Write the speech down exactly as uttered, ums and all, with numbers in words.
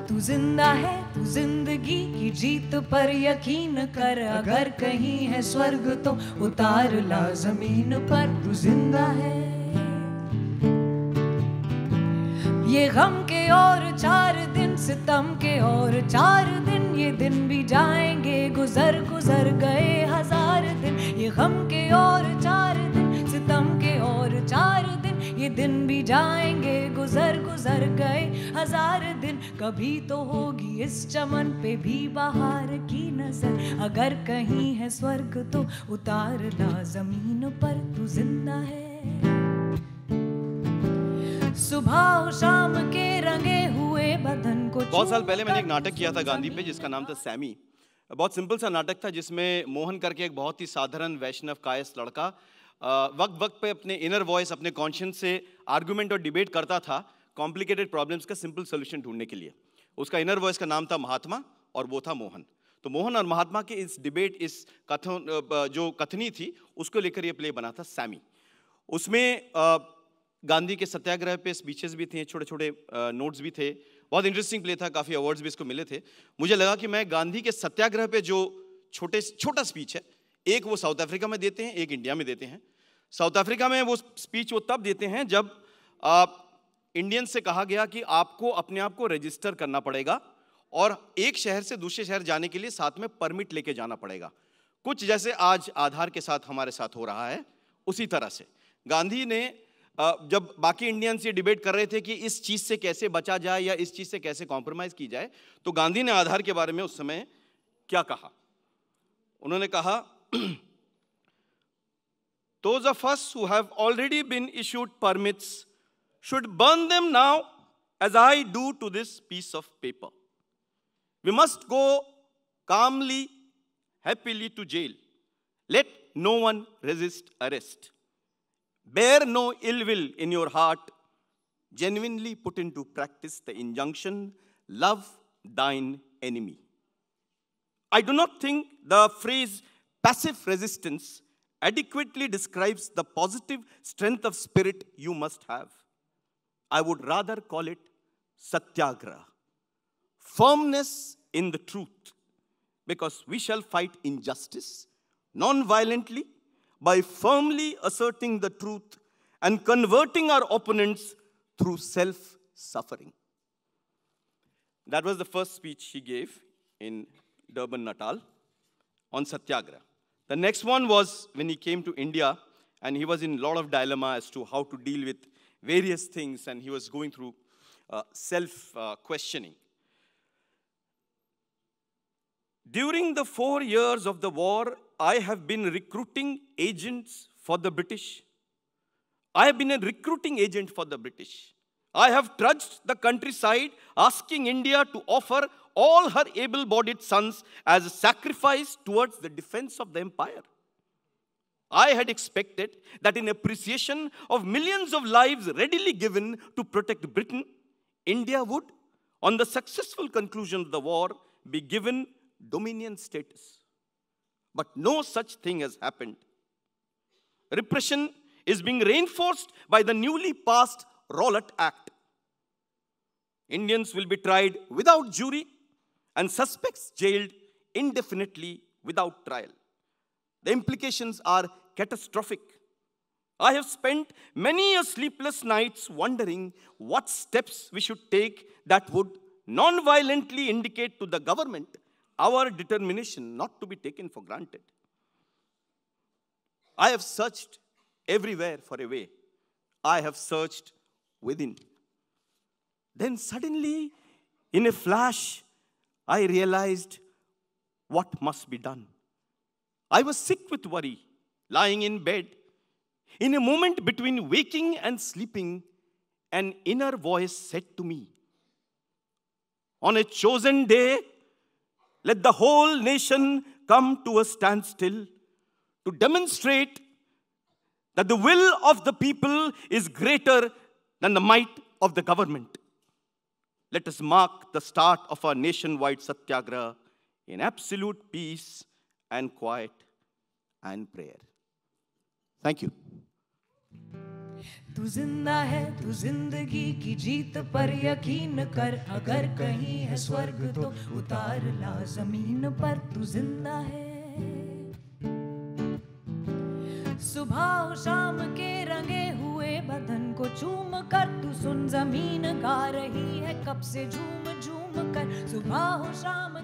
तू जिंदा है, तू जिंदगी की जीत पर यकीन कर। अगर कहीं है स्वर्ग तो उतार ला जमीन पर। तू जिंदा है। ये गम के और चार दिन, सितम के और चार दिन, ये दिन भी जाएंगे, गुजर गुजर गए हजार दिन। ये गम के और चार दिन, सितम के और चार दिन, ये दिन भी जाएंगे, गुजर गुजर गए हजार दिन। कभी तो होगी इस चमन पे भी बहार की नजर। अगर कहीं है स्वर्ग तो उतार ला जमीन पर। तू जिंदा है। सुबह शाम के रंगे हुए बदन को। बहुत साल पहले मैंने एक नाटक किया था गांधी पे, जिसका नाम था सैमी। बहुत सिंपल सा नाटक था, जिसमें मोहन करके एक बहुत ही साधारण वैष्णव कायस्थ लड़का वक्त वक्त पे अपने इनर वॉइस, अपने कॉन्शियंस से आर्गुमेंट और डिबेट करता था कॉम्प्लिकेटेड प्रॉब्लम्स का सिंपल सोल्यूशन ढूंढने के लिए। उसका इनर वॉइस का नाम था महात्मा और वो था मोहन। तो मोहन और महात्मा के इस डिबेट, इस कथन जो कथनी थी, उसको लेकर ये प्ले बना था सैमी। उसमें गांधी के सत्याग्रह पे स्पीचेस भी थे, छोटे छोटे नोट्स भी थे। बहुत इंटरेस्टिंग प्ले था, काफ़ी अवार्ड्स भी इसको मिले थे। मुझे लगा कि मैं गांधी के सत्याग्रह पे जो छोटे छोटा स्पीच है, एक वो साउथ अफ्रीका में देते हैं, एक इंडिया में देते हैं। साउथ अफ्रीका में वो स्पीच वो तब देते हैं जब इंडियन से कहा गया कि आपको अपने आप को रजिस्टर करना पड़ेगा और एक शहर से दूसरे शहर जाने के लिए साथ में परमिट लेके जाना पड़ेगा। कुछ जैसे आज आधार के साथ हमारे साथ हो रहा है, उसी तरह से गांधी ने जब बाकी इंडियंस ये डिबेट कर रहे थे कि इस चीज़ से कैसे बचा जाए या इस चीज़ से कैसे कॉम्प्रोमाइज़ की जाए, तो गांधी ने आधार के बारे में उस समय क्या कहा? उन्होंने कहा, Those of us who have already been issued permits should burn them now as I do to this piece of paper. We must go calmly, happily to jail. Let no one resist arrest. Bear no ill will in your heart. Genuinely put into practice the injunction, love thine enemy. I do not think the phrase passive resistance adequately describes the positive strength of spirit you must have. I would rather call it satyagraha, firmness in the truth, because we shall fight injustice non-violently by firmly asserting the truth and converting our opponents through self-suffering. That was the first speech he gave in Durban, Natal, on Satyagraha. The next one was when he came to India, and he was in a lot of dilemma as to how to deal with various things, and he was going through uh, self-questioning. During the four years of the war, I have been recruiting agents for the British. I have been a recruiting agent for the British. I have trudged the countryside asking India to offer all her able-bodied sons as a sacrifice towards the defense of the empire. I had expected that in appreciation of millions of lives readily given to protect Britain, India would, on the successful conclusion of the war, be given dominion status. But no such thing has happened. Repression is being reinforced by the newly passed Rowlatt Act. Indians will be tried without jury and suspects jailed indefinitely without trial. The implications are catastrophic. I have spent many a sleepless nights wondering what steps we should take that would non-violently indicate to the government our determination not to be taken for granted. I have searched everywhere for a way. I have searched within. Then suddenly, in a flash, I realized what must be done. I was sick with worry, lying in bed. In a moment between waking and sleeping, an inner voice said to me, on a chosen day, let the whole nation come to a standstill to demonstrate that the will of the people is greater than the might of the government. Let us mark the start of our nationwide satyagraha in absolute peace and quiet and prayer. Thank you. तू जिंदा है, तू जिंदगी की जीत पर यकीन कर, अगर कहीं है स्वर्ग तो उतार ला जमीन पर। तू जिंदा है। सुबह हो शाम के रंगे हुए बदन को चूम कर, तू सुन जमीन गा रही है कब से झूम झूम कर। सुबह हो शाम